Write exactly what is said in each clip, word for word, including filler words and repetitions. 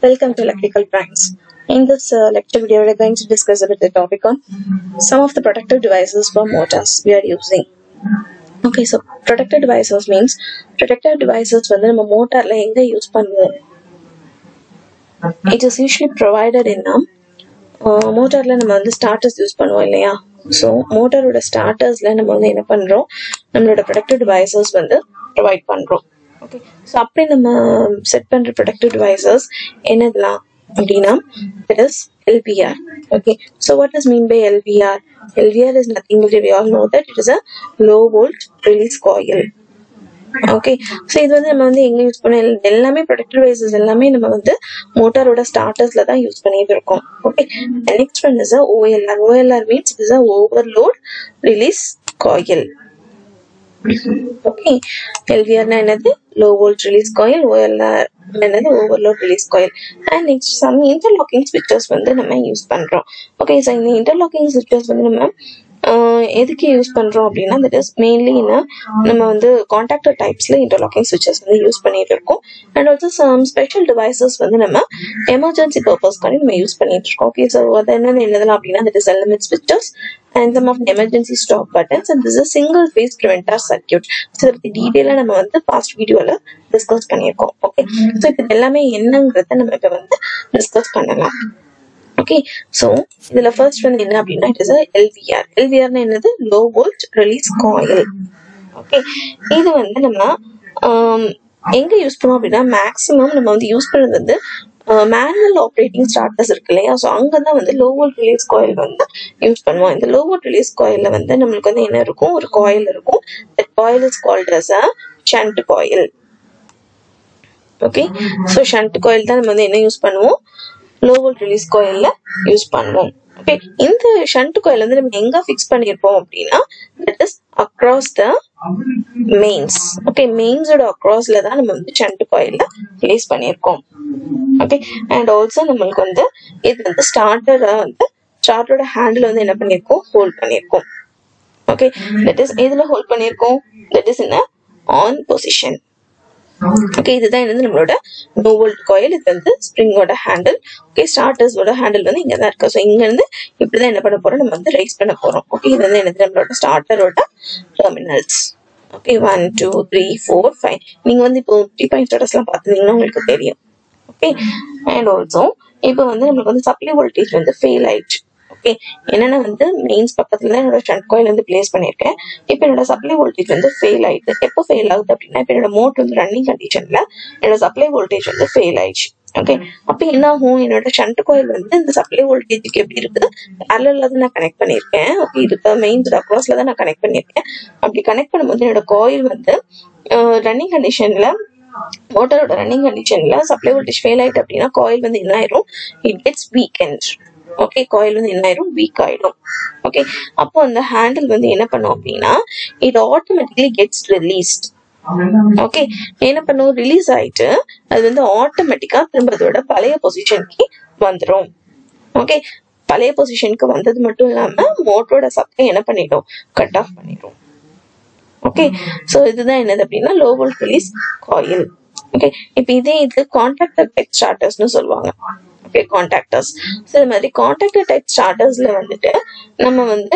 Welcome to Electrical Primes. In this uh, lecture video, we are going to discuss about the topic on some of the protective devices for motors we are using. Okay, so protective devices means protective devices when we motor la enga use பண்ணுவோம். It is usually provided in a uh, motor la நம்ம வந்து starters use பண்ணுவோம் இல்லையா? So motor ஓட starters la நம்ம வந்து என்ன பண்றோம்? நம்மளோட protective devices வந்து provide பண்றோம். Okay, so அப்படி நம்ம செட் பண்ற protective devices என்னதெல்லாம் அப்படின்னா it is L V R. Okay, so what is mean by L V R? L V R is nothing but we all know that it is a low volt release coil. Okay, so இது வந்து நம்ம வந்து எங்க use பண்ண எல்லாமே protective devices எல்லாமே நம்ம வந்து மோட்டாரோட ஸ்டார்டர்ஸ்ல தான் யூஸ் பண்ணிட்டு இருக்கோம். Okay, the next one is a O L R. O L R means it is a overload release coil. Okay, L V R na enadhu low volt release coil, O L R enadhu overload release coil, and next some interlocking switches வந்து நம்ம use பண்றோம். Okay, so இந்த interlocking switches வந்து நம்ம எதுக்கு use பண்றோம் அப்படின்னா that is mainly in நம்ம வந்து contactor typesல interlocking switches வந்து யூஸ் பண்ணிட்டு இருக்கோம், and also some special devices வந்து நம்ம emergency purpose காக நம்ம யூஸ் பண்ணிட்டு இருக்கோம். Okay, so அது என்ன என்னதெல்லாம் அப்படின்னா that is element switches and some of the emergency stop buttons, and this is a single phase preventer circuit. So the detail நம்ம வந்து past videoல discuss பண்ணிருக்கோம். Okay, so இது எல்லாமே என்னங்கறத நம்ம இப்ப வந்து discuss பண்ணலாம். Okay, so இதுல first one என்ன அப்படின்னா it is a L V R. L V R னா என்னது? low volt release coil. Okay, இது வந்து நம்ம எங்க யூஸ் பண்ணுவோம் அப்படின்னா மேக்ஸிமம் நம்ம வந்து யூஸ் பண்றது வந்து மேனுவல் ஆப்ரேட்டிங் ஸ்டார்டர்ஸ் இருக்கு இல்லையா? ஸோ அங்கதான் வந்து லோ வோல்ட் ரிலீஸ் காயில் வந்து யூஸ் பண்ணுவோம். இந்த லோ வோல்ட் ரிலீஸ் காயில்ல வந்து நம்மளுக்கு வந்து என்ன இருக்கும்? ஒரு காயில் இருக்கும். that coil is called as a shunt coil. Okay, so shunt coil தான் நம்ம வந்து என்ன யூஸ் பண்ணுவோம்? லோ வோல்ட் ரிலீஸ் காயில்ல யூஸ் பண்ணுவோம். ஓகே, இந்த ஷண்ட் காயில் வந்து நம்ம எங்க ஃபிக்ஸ் பண்ணிருப்போம் அப்படின்னா that is across the mains. Okay, மெயின்ஸோட அக்ராஸ்ல தான் நம்ம வந்து ஷண்ட் காயில்ல பிளேஸ் பண்ணிருக்கோம். ஓகே, அண்ட் ஆல்சோ நம்மளுக்கு வந்து இது வந்து ஸ்டார்டர் வந்து ஸ்டார்டரோட ஹேண்டில் வந்து என்ன பண்ணிருக்கோம்? ஹோல்ட் பண்ணிருக்கோம். ஓகே, தட் இஸ் எதுல ஹோல்ட் பண்ணிருக்கோம்? That is in on position. Okay, இதுதான் வந்து நம்மளோட நோ வோல்ட் காயில். இது வந்து ஸ்ப்ரிங்கோட ஹேண்டில். ஓகே, ஸ்டார்டர்ஸோட ஹேண்டில் வந்து இங்க தான் இருக்கு. ஸோ இங்க இருந்து இப்படிதான் என்ன பண்ண போறோம்? நம்ம வந்து ரைஸ் பண்ண போறோம். ஓகே, இது வந்து என்னது? நம்மளோட ஸ்டார்டரோட terminals. Okay, one two three four five. நீங்க வந்து இப்போ த்ரீ பாயிண்ட் ஸ்டார்டர்ஸ் எல்லாம் பாத்தீங்கன்னா உங்களுக்கு தெரியும். ஓகே, அண்ட் ஆல்சோ இப்போ வந்து நம்மளுக்கு வந்து சப்ளை வோல்டேஜ் வந்து ஃபெயில் ஆயிடுச்சு. ஓகே, என்னன்னா வந்து மெயின்ஸ் பக்கத்துல தான் என்னோட ஷண்ட் காயில் வந்து பிளேஸ் பண்ணிருக்கேன். இப்போ என்னோட சப்ளை வோல்டேஜ் வந்து ஃபெயில் ஆயிடுது. எப்போ ஃபெயில் ஆகுது அப்படின்னா இப்போ என்னோட மோட்டர் வந்து ரன்னிங் கண்டிஷன்ல என்னோட சப்ளை வோல்டேஜ் வந்து ஃபெயில் ஆயிடுச்சு. ஓகே, அப்ப என்ன ஆகும்? என்னோட ஷண்ட் காயில் வந்து இந்த சப்ளை வோல்டேஜுக்கு எப்படி இருக்குது? பேரலல்ல தான் நான் கனெக்ட் பண்ணிருக்கேன். ஓகே, இதுக்கு மெயின்ஸ் அக்ராஸ்ல தான் நான் கனெக்ட் பண்ணிருக்கேன். அப்படி கனெக்ட் பண்ணும்போது என்னோட காயில் வந்து ரன்னிங் கண்டிஷன்ல மோட்டரோட ரன்னிங் கண்டிஷன்ல சப்ளை வோல்டேஜ் ஃபெயில் ஆயிட்டு அப்படின்னா காயில் வந்து என்ன ஆயிரும்? It gets weakened. Okay, coil வந்து என்ன ஆயிரும்? வீக் ஆயிடும். ஓகே, அப்போ அந்த ஹேண்டில் வந்து என்ன பண்ணும் அப்படின்னா it automatically gets released. Okay, என்ன பண்ணும்? ரிலீஸ் ஆயிட்டு அது வந்து ஆட்டோமேட்டிக்கா திரும்ப அதோட பழைய பொசிஷனுக்கு வந்துடும். ஓகே, பழைய பொசிஷனுக்கு வந்தது மட்டும் இல்லாம மோட்டரோட சப்ளை என்ன பண்ணிடும்? கட் ஆஃப் பண்ணிடும். ஓகே, சோ இதுதான் என்னது அப்படின்னா low volt release coil. Okay, இப்ப இதே இது கான்டாக்டர் டைப் ஸ்டார்டர்ஸ்னு சொல்லுவாங்க. ஓகே, கான்டாக்டர்ஸ். சோ இந்த மாதிரி கான்டாக்டர் டைப் ஸ்டார்டர்ஸ்ல வந்துட்டு நம்ம வந்து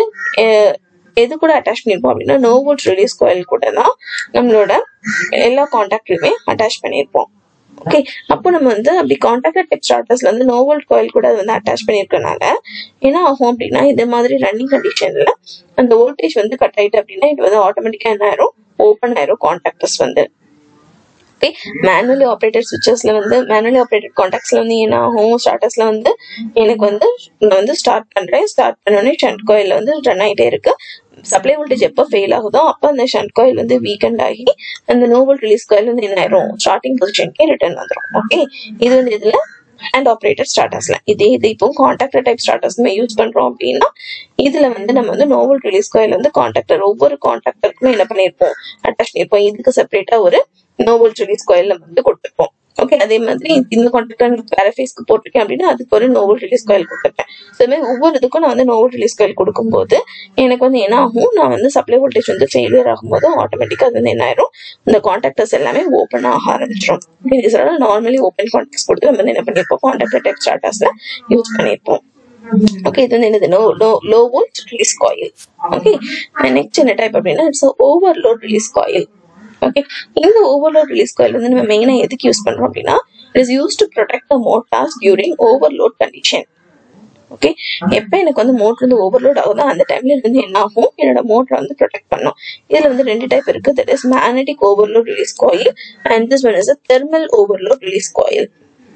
எது கூட அட்டாச் பண்ணிருப்போம் அப்படின்னா நோ வோல்ட் ரிலீஸ் காயில் கூட தான் நம்மளோட எல்லா கான்டாக்ட்லயுமே அட்டாச் பண்ணிருப்போம். ஓகே, அப்போ நம்ம வந்து அப்படி கான்டாக்டர் டைப் ஸ்டார்டர்ஸ்ல வந்து நோ வோல்ட் காயில் கூட வந்து அட்டாச் பண்ணிருக்கனால என்ன ஆகும் அப்படின்னா இது மாதிரி ரன்னிங் கண்டிஷன்ல அந்த வோல்டேஜ் வந்து கட் ஆயிட்டு அப்படின்னா இது வந்து ஆட்டோமேட்டிக்கா என்ன ஆயிரும்? ஓப்பன் ஆயிரும் கான்டாக்டர்ஸ் வந்து. ஓகே, மேனுவலி ஆப்ரேட்டட் சுவிச்சஸ்ல வந்து மேனுவலி ஆப்ரேட்டட் கான்டாக்ட்ஸ்ல வந்து என்ன ஆகும்? ஸ்டார்டர்ஸ்ல வந்து எனக்கு வந்து நான் வந்து ஸ்டார்ட் பண்றேன். ஸ்டார்ட் பண்ணோடனே ஷண்ட் காயில் வந்து ரன் ஆயிட்டே இருக்கு. சப்ளை வோல்டேஜ் எப்போ ஃபெயில் ஆகுதோ அப்போ அந்த ஷண்ட் காயில் வந்து வீக்கெண்ட் ஆகி அந்த நோ வோல்ட் ரிலீஸ் காயில் வந்து என்ன ஆயிரும்? ஸ்டார்டிங் பொசிஷனுக்கே ரிட்டர்ன் வந்துடும். ஓகே, இது வந்து இதுல அண்ட் ஆப்ரேட்டட் ஸ்டார்டர்ஸ்ல இதே இது இப்போ கான்டாக்டர் டைப் ஸ்டார்டர்ஸ் யூஸ் பண்றோம் அப்படின்னா இதுல வந்து நம்ம வந்து நோ வோல்ட் ரிலீஸ் காயில் வந்து கான்டாக்டர் ஒவ்வொரு கான்டாக்டருக்குமே என்ன பண்ணிருப்போம்? அட்டாச் பண்ணிருப்போம். இதுக்கு செப்பரேட்டா ஒரு நோ வோல்ட் ரிலீஸ் காயில் நம்ம வந்து கொடுத்துருப்போம். ஓகே, அதே மாதிரி இந்த கான்டாக்ட் வேற ஃபேஸ்க்கு போட்டிருக்கேன் அப்படின்னா அதுக்கு ஒரு நோ வோல்ட் ரிலீஸ் காயில் கொடுத்துருப்பேன். ஸோ இது மாதிரி ஒவ்வொரு இதுக்கும் நான் வந்து நோ வோல்ட் ரிலீஸ் காயில் கொடுக்கும்போது எனக்கு வந்து என்ன ஆகும், நான் வந்து சப்ளை வோல்டேஜ் வந்து ஃபெயிலியர் ஆகும்போது ஆட்டோமேட்டிக்காக அது வந்து என்ன ஆயிரும், இந்த கான்டாக்டர்ஸ் எல்லாமே ஓப்பன் ஆக ஆரம்பிச்சிடும். இதனால நார்மலி ஓப்பன் கான்டாக்ட்ஸ் கொடுத்து நம்ம வந்து என்ன பண்ணிருப்போம், கான்டாக்டர் டைப் ஸ்டார்டர்ஸ்ல யூஸ் பண்ணிருப்போம். ஓகே, இது வந்து என்னது, low low low volt release coil. Okay, next என்ன டைப் அப்படின்னா it's overload release coil. Okay, இந்த ஓவர்லோட் ரிலீஸ் காயில் வந்து நம்ம மெயினா எதுக்கு யூஸ் பண்றோம் அப்படின்னா it is used to protect the motors during overload condition. Okay, எப்ப எனக்கு வந்து மோட்டர் வந்து ஓவர்லோட் ஆகுதோ அந்த டைம்ல வந்து என்ன ஆகும், என்னோட மோட்டரை வந்து ப்ரொடெக்ட் பண்ணும். இதுல வந்து ரெண்டு டைப் இருக்கு, that is magnetic overload release coil and this one is a thermal overload release coil.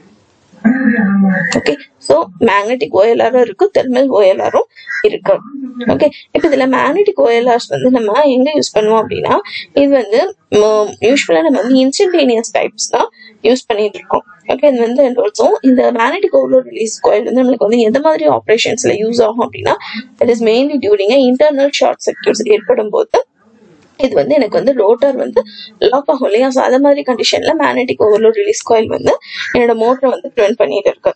Okay, so magnetic ஓஎல்ஆரும் இருக்கு, தெர்மல் ஓஎல்ஆரும் இருக்கு. ஓகே, இப்ப இதுல மேக்னெட்டிக் ஓஎல்ஆர்ஸ் வந்து நம்ம எங்க யூஸ் பண்ணுவோம் அப்படின்னா இது வந்து யூஸ்வலா நம்ம வந்து இன்ஸ்டன்டேனியஸ் டைப்ஸ் தான் யூஸ் பண்ணிட்டு இருக்கோம். ஓகே, இது வந்து ஆல்சோ இந்த மேக்னெட்டிக் ஓவர்லோட் ரிலீஸ் காயில் வந்து நம்மளுக்கு வந்து எந்த மாதிரி ஆப்ரேஷன்ஸ்ல யூஸ் ஆகும் அப்படின்னா that is mainly during internal short circuits ஏற்படும் போது இது வந்து எனக்கு வந்து ரோட்டர் வந்து லாக் ஆகும் இல்லையா, ஸோ அந்த மாதிரி கண்டிஷன்ல மேக்னெட்டிக் ஓவர்லோட் ரிலீஸ் காயில் வந்து என்னோட மோட்டரை வந்து ப்ரிவென்ட் பண்ணிட்டு இருக்கு.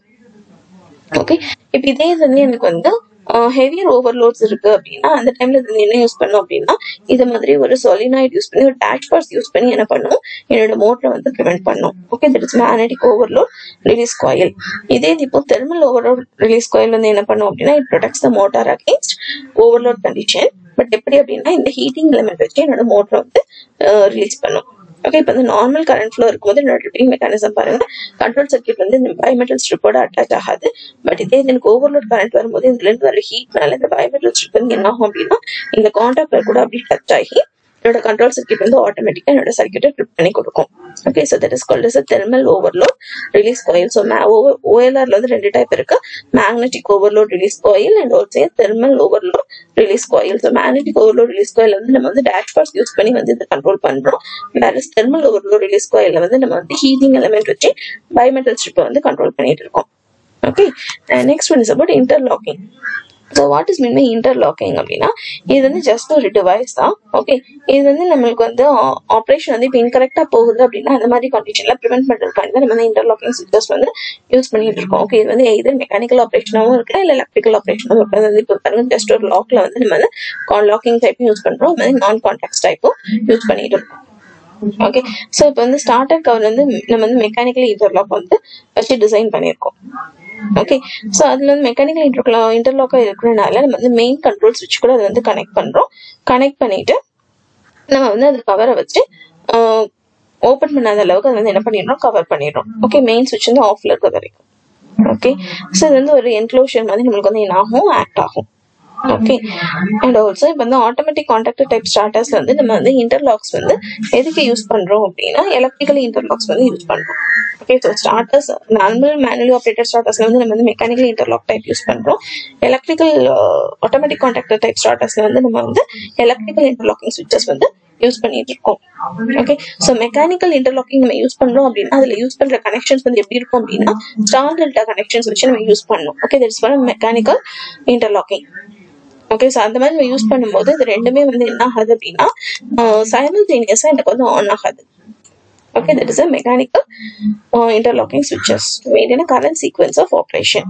ஓகே, இப்போ இதே வந்து எனக்கு வந்து ஹெவியர் ஓவர்லோட்ஸ் இருக்கு அப்படின்னா அந்த டைம்ல இது என்ன யூஸ் பண்ணும் அப்படின்னா இது மாதிரி ஒரு சொலினாய்ட் யூஸ் பண்ணி ஒரு டேஷ் பார்ஸ் யூஸ் பண்ணி என்ன பண்ணும், என்னோட மோட்டரை வந்து ப்ரிவென்ட் பண்ணும். Okay, that is magnetic overload release coil. இதே இப்போ தெர்மல் ஓவர்லோட் ரிலீஸ் காயில் வந்து என்ன பண்ணும் அப்படின்னா it protects the motor against overload condition. But எப்படி அப்படின்னா இந்த ஹீட்டிங் எலிமெண்ட் வச்சு என்னோட மோட்டரை வந்து ரிலீஸ் பண்ணும். ஓகே, இப்போ வந்து நார்மல் கரண்ட் ஃப்ளோ இருக்கும்போது என்னோட ட்ரிப்பிங் மெக்கானிசம் பாருங்க, கண்ட்ரோல் சர்க்யூட் வந்து இந்த பயோமெட்டல் ஸ்ட்ரிப்போட அட்டாச் ஆகாது. பட் இதே எனக்கு ஓவர்லோட் கரண்ட் வரும்போது இதுல இருந்து வர ஹீட்னால இந்த பயோமெட்டல் ஸ்ட்ரிப் வந்து என்ன ஆகும் அப்படின்னா இந்த கான்டாக்டர் கூட அப்படி டச் ஆகி என்னோட கண்ட்ரோல் சர்க்யூட் வந்து ஆட்டோமேட்டிக்கா என்னோட சர்க்யூட்டை ட்ரிப் பண்ணி கொடுக்கும். Okay, so that is called as a thermal overload release coil. So ஓஎல்ஆர்ல வந்து ரெண்டு டைப் இருக்கு, magnetic overload release coil and also thermal overload release coil. So magnetic overload release coil வந்து நம்ம வந்து டேஷ் பார்ஸ் யூஸ் பண்ணி வந்து இதை கண்ட்ரோல் பண்றோம். வேற தெர்மல் ஓவர்லோட் ரிலீஸ் காயில வந்து நம்ம வந்து ஹீட்டிங் எலிமெண்ட் வச்சு பயோமெட்டல் ஸ்ட்ரிப்பை வந்து கண்ட்ரோல் பண்ணிட்டு இருக்கோம். Okay, next one is about interlocking. So what is mean by interlocking அப்படின்னா இது வந்து ஜஸ்ட் ஒரு டிவைஸ் தான். ஓகே, இது வந்து நம்மளுக்கு வந்து ஆப்ரேஷன் வந்து இப்போ இன்கரெக்டா போகுது அப்படின்னா அந்த மாதிரி கண்டிஷன்ல ப்ரிவென்ட் பண்றதுக்காக நம்ம வந்து இன்டர்லாக்கிங் சுவிட்சஸ் வந்து யூஸ் பண்ணிட்டு இருக்கோம். ஓகே, இது வந்து எதர் மெக்கானிக்கல் ஆப்ரேஷனாகவும் இருக்கு இல்லை எலக்ட்ரிக்கல் ஆப்ரேஷனாகவும் இருக்கு. இப்போ பாருங்க ஜஸ்ட் ஒரு லாக்ல வந்து நம்ம வந்து லாக்கிங் டைப்பும் யூஸ் பண்றோம், நான் கான்டாக்ட் டைப்பும் யூஸ் பண்ணிட்டு இருக்கோம். ஓகே, ஸோ இப்போ வந்து ஸ்டார்டர் கவர் வந்து நம்ம வந்து மெக்கானிக்கல் இன்டர்லாக் வந்து வச்சு டிசைன் பண்ணியிருக்கோம். ஓகே, ஸோ அதுல வந்து மெக்கானிக்கல் இன்டர்லா இன்டர்லாக்கா இருக்கிறதுனால நம்ம வந்து மெயின் கண்ட்ரோல் சுவிட்ச் கூட அதை வந்து கனெக்ட் பண்றோம். கனெக்ட் பண்ணிட்டு நம்ம வந்து அது கவரை வச்சு ஓப்பன் பண்ணாத அளவுக்கு அதை வந்து என்ன பண்ணிடுறோம், கவர் பண்ணிடுறோம். ஓகே, மெயின் சுவிட்ச் வந்து ஆஃப்ல இருக்க வரைக்கும். ஓகே, ஸோ இது வந்து ஒரு என்க்ளோஷர் மாதிரி நம்மளுக்கு வந்து என்ன ஆகும், ஆக்ட் ஆகும். ஓகே, அண்ட் ஆல்சோ இப்போ வந்து ஆட்டோமேட்டிக் கான்டாக்டர் டைப் ஸ்டார்டர்ஸ்ல வந்து நம்ம வந்து இன்டர்லாக்ஸ் வந்து எதுக்கு யூஸ் பண்றோம் அப்படின்னா எலக்ட்ரிக்கல் இன்டர்லாக்ஸ் வந்து யூஸ் பண்றோம். Okay, so starters normal manually operated ஸ்டார்டர்ஸ்ல வந்து நம்ம வந்து மெக்கானிக்கல் இன்டர்லாக் டைப் யூஸ் பண்றோம். எலக்ட்ரிக்கல் ஆட்டோமேட்டிக் கான்டாக்டர் டைப் ஸ்டார்டர்ஸ்ல வந்து நம்ம வந்து எலக்ட்ரிக்கல் இன்டர்லாக்கிங் சுவிட்சஸ் வந்து யூஸ் பண்ணிட்டு இருக்கோம். ஓகே, ஸோ மெக்கானிக்கல் இன்டர்லாக்கிங் நம்ம யூஸ் பண்றோம் அப்படின்னா அதுல யூஸ் பண்ற கனெக்ஷன்ஸ் வந்து எப்படி இருக்கும் அப்படின்னா ஸ்டார் டெல்டா கனெக்ஷன்ஸ் வச்சு நம்ம யூஸ் பண்ணணும். Okay, that's for mechanical interlocking. Okay, so அந்த மாதிரி நம்ம யூஸ் பண்ணும்போது இது ரெண்டுமே வந்து என்ன ஆகாது அப்படின்னா சைமல்டேனியஸா எனக்கு வந்து ஆன் ஆகாது. Okay, that is a mechanical uh, interlocking switches to maintain a current sequence of operation.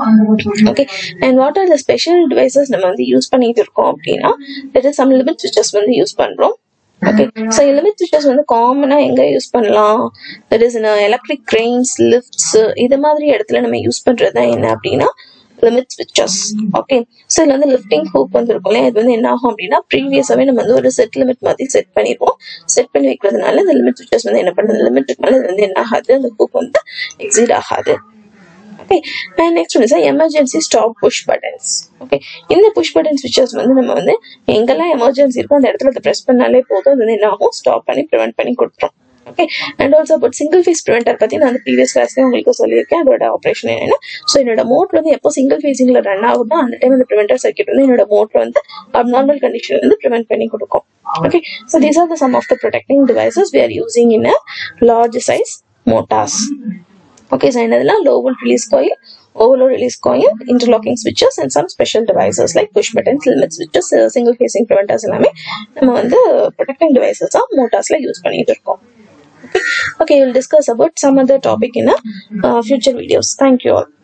Okay, and what are the special devices நம்ம வந்து யூஸ் பண்ணிட்டு இருக்கோம் அப்படின்னா that is some limit switches வந்து யூஸ் பண்றோம். Okay, so limit switches வந்து காமனா எங்க யூஸ் பண்ணலாம், that is in electric cranes, lifts, இது மாதிரி இடத்துல நம்ம யூஸ் பண்றது என்ன அப்படின்னா limit switches. Okay, so இதுல வந்து லிஃப்டிங் ஹூக் வந்து இருக்கும் இல்லையா, இது வந்து என்ன ஆகும் அப்படின்னா ப்ரீவியஸாவே நம்ம வந்து ஒரு செட் லிமிட் மாதிரி செட் பண்ணிடுவோம். செட் பண்ணி வைக்கிறதுனால இந்த லிமிட் ஸ்விட்சஸ் வந்து என்ன பண்ணுறது, லிமிட்டுக்கு மேலே இது வந்து என்ன ஆகாது, அந்த ஹூக் வந்து எக்ஸிட் ஆகாது. Okay, and next one is emergency stop push buttons. Okay, இந்த புஷ் பட்டன் ஸ்விட்சஸ் வந்து நம்ம வந்து எங்கெல்லாம் எமர்ஜென்சி இருக்கோ அந்த இடத்துல அதை ப்ரெஸ் பண்ணாலே போதும், அது வந்து என்ன ஆகும், ஸ்டாப் பண்ணி ப்ரிவென்ட் பண்ணி கொடுத்துரும். Okay, and also about single phase preventer பத்தி நான் வந்து ப்ரீவியஸ் கிளாஸ்ல உங்களுக்கு சொல்லியிருக்கேன். அதோட ஆப்ரேஷன் என்னன்னா, ஸோ என்னோட மோட்டர் வந்து எப்போ சிங்கிள் ஃபேஸிங்ல ரன் ஆகுதோ அந்த டைம் அந்த ப்ரிவென்டர் சர்க்யூட் வந்து என்னோட மோட்டர் வந்து அப்நார்மல் கண்டிஷன்ல வந்து ப்ரிவென்ட் பண்ணி கொடுக்கும். Okay, so these are the some of the protecting devices we are using in a large size motors. Okay, so another low volt release coil, overload release coil, interlocking switches and some special devices like push buttons, limit switches, uh, single phasing preventers எல்லாமே நம்ம வந்து protecting devices ஆ motors ல use பண்ணிட்டு இருக்கோம். Okay, we'll discuss about some other topic in a uh, future videos. Thank you all.